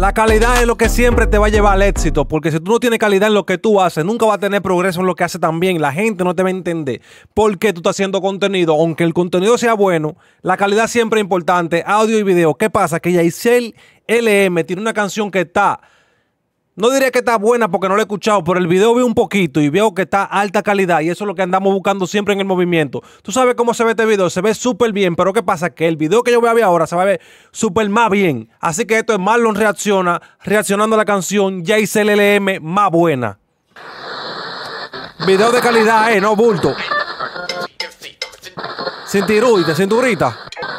La calidad es lo que siempre te va a llevar al éxito, porque si tú no tienes calidad en lo que tú haces, nunca vas a tener progreso en lo que haces también. La gente no te va a entender por qué tú estás haciendo contenido. Aunque el contenido sea bueno, la calidad siempre es importante, audio y video. ¿Qué pasa? Que Yaisel LM tiene una canción que está... No diría que está buena porque no la he escuchado, pero el video vi un poquito y veo que está alta calidad y eso es lo que andamos buscando siempre en el movimiento. Tú sabes cómo se ve este video, se ve súper bien, pero ¿qué pasa? Que el video que yo voy a ver ahora se va a ver súper más bien. Así que esto es Marlon reaccionando a la canción Yaisel LM más buena. Video de calidad, no bulto. Cinturita.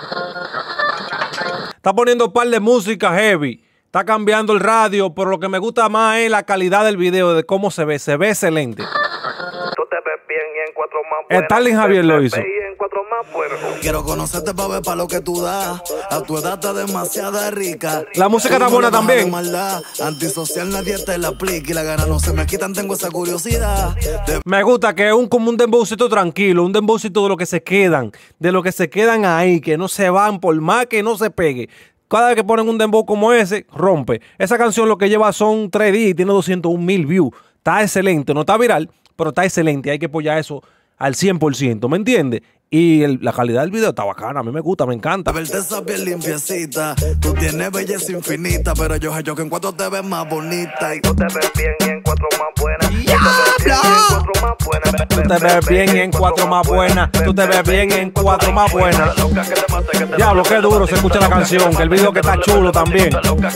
Está poniendo un par de música heavy. Está cambiando el radio, pero lo que me gusta más es la calidad del video, de cómo se ve. Se ve excelente. Tú te ves bien y en cuatro más buenas. Stalin Javier lo hizo. Quiero conocerte para ver para lo que tú das. A tu edad está demasiada rica. La música está buena también. Antisocial nadie te la aplica y la gana no se me quitan, tengo esa curiosidad. Me gusta que es como un dembowcito tranquilo, un dembowcito de lo que se quedan, ahí, que no se van por más que no se pegue. Cada vez que ponen un dembow como ese, rompe. Esa canción lo que lleva son 3 días y tiene 201,000 views. Está excelente, no está viral, pero está excelente. Hay que apoyar eso al 100%, ¿me entiendes? Y la calidad del video está bacana, a mí me gusta, me encanta. Verte esa piel limpiecita, tú tienes belleza infinita, pero yo que en cuatro te ves más bonita. Y tú te ves bien y en cuatro más buenas. Tú te ves bien y en cuatro más buenas. Tú te ves bien en cuatro más buenas. Diablo, qué duro se escucha la canción, que el video que está chulo también.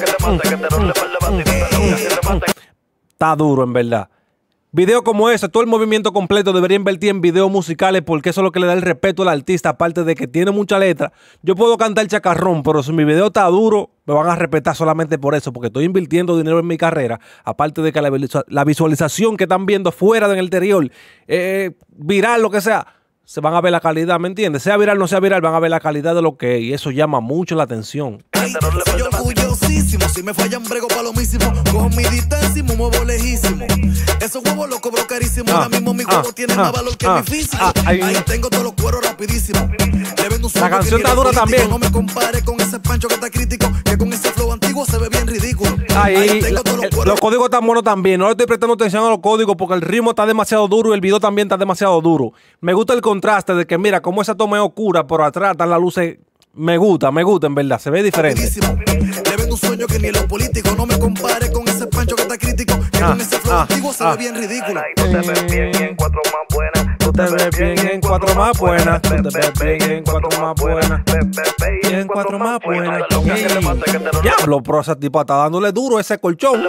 Está duro, en verdad. Videos como ese, todo el movimiento completo debería invertir en videos musicales porque eso es lo que le da el respeto al artista, aparte de que tiene mucha letra. Yo puedo cantar chacarrón, pero si mi video está duro, me van a respetar solamente por eso, porque estoy invirtiendo dinero en mi carrera, aparte de que la visualización que están viendo fuera del exterior, viral, lo que sea, se van a ver la calidad, ¿me entiendes? Sea viral o no sea viral, van a ver la calidad de lo que es, y eso llama mucho la atención. Soy orgullosísimo, si me fallan brego palomísimo, cojo mi distancia y me muevo lejísimo. Esos huevos los cobro carísimo, ahora mismo mi huevo tiene más valor que mi físico. Ahí tengo todos los cueros rapidísimo. La canción está dura también. No me compare con ese pancho que está crítico, que con ese flow antiguo se ve bien ridículo. Ahí los códigos están buenos también. No le estoy prestando atención a los códigos porque el ritmo está demasiado duro y el video también está demasiado duro. Me gusta el contraste de que mira cómo esa toma es oscura, pero atrás están las luces. Me gusta, en verdad, se ve diferente. Le vendo un sueño que ni los políticos, no me compare con ese pancho que está crítico, que con ese flow antiguo se ve bien ridículo. Tú te ves bien y en cuatro más buenas. Tú te ves bien y en cuatro más buenas. Tú te ves bien y en cuatro más buenas. Y en cuatro más buenas. Diablo, pero ese tipo está dándole duro a ese colchón.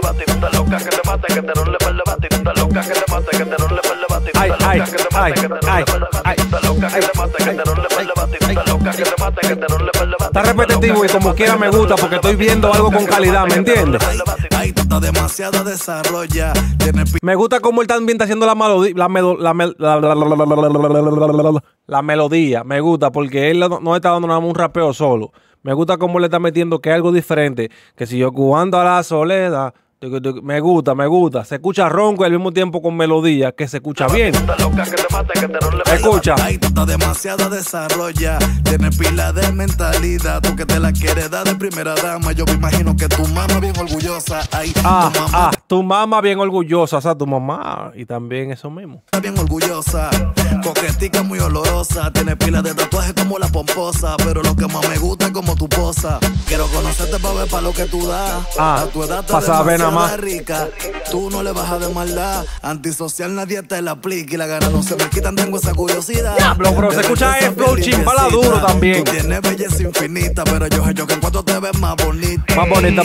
Está repetitivo y como quiera me gusta porque estoy viendo algo con calidad, ¿me entiendes? Me gusta cómo él también está haciendo la melodía. Me gusta porque él no está dando nada más un rapeo solo. Me gusta cómo le está metiendo que es algo diferente. Que si yo jugando a la soledad. Me gusta. Se escucha ronco y al mismo tiempo con melodía, que se escucha bien. Escucha. Ay, tú estás demasiado desarrollada. Tienes pila de mentalidad. Tú que te la quieres dar de primera dama. Yo me imagino que tu mamá bien orgullosa. Ay, tu mamá bien orgullosa. O sea, tu mamá y también eso mismo. Bien orgullosa. Coquetica muy olorosa. Tienes pila de tatuajes como la pomposa. Pero lo que más me gusta es como tu posa. Quiero conocerte para ver para lo que tú das. A tu edad pasa ver nada más. Rica, tú no le bajas de maldad. Antisocial nadie te la aplica y la gana no se me quitan, tengo esa curiosidad. Diablo, bro, se escucha el flow chimbala duro también. Tú tienes belleza infinita, pero yo que en cuanto te ves más bonita. Más bonita.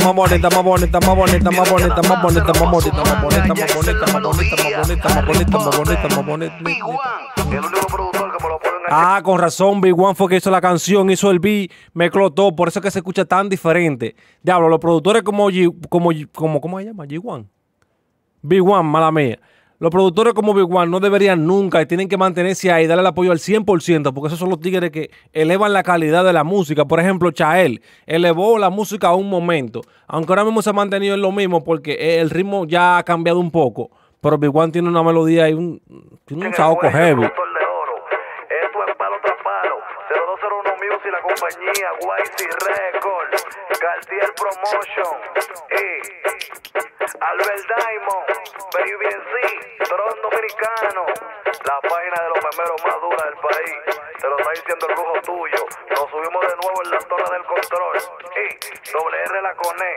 Con razón, Big One fue que hizo la canción, hizo el beat, mezcló todo, por eso es que se escucha tan diferente. Diablo, los productores ¿cómo se llama? G1. Big One, mala mía. Los productores como Big One no deberían nunca y tienen que mantenerse ahí y darle el apoyo al 100%, porque esos son los tigres que elevan la calidad de la música. Por ejemplo, Chael elevó la música a un momento, aunque ahora mismo se ha mantenido en lo mismo porque el ritmo ya ha cambiado un poco, pero Big One tiene una melodía y un saoco heavy. compañía YC Records, Cartier Promotion y Albert Diamond, Baby NC, Tron Dominicano, la página de los memeros más duras del país. Te lo está diciendo el brujo tuyo. Nos subimos de nuevo en la torre del control y WR la Coné.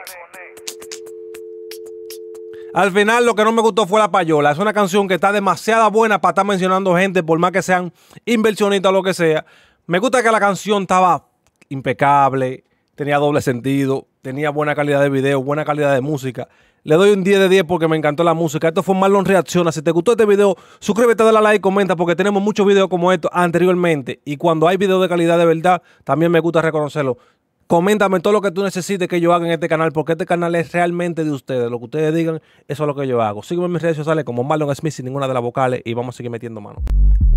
Al final lo que no me gustó fue la payola. Es una canción que está demasiado buena para estar mencionando gente, por más que sean inversionistas o lo que sea. Me gusta que la canción estaba impecable, tenía doble sentido, tenía buena calidad de video, buena calidad de música. Le doy un 10 de 10 porque me encantó la música. Esto fue Marlon Reacciona. Si te gustó este video, suscríbete, dale a like, comenta, porque tenemos muchos videos como estos anteriormente. Y cuando hay videos de calidad de verdad, también me gusta reconocerlo. Coméntame todo lo que tú necesites que yo haga en este canal, porque este canal es realmente de ustedes. Lo que ustedes digan, eso es lo que yo hago. Sígueme en mis redes sociales como Marlon Smith sin ninguna de las vocales y vamos a seguir metiendo mano.